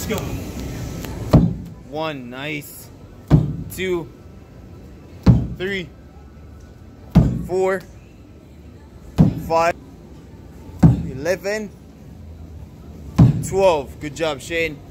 Let's go. 1, nice. 2, 3, 4, 5, 11, 12. Good job, Shane.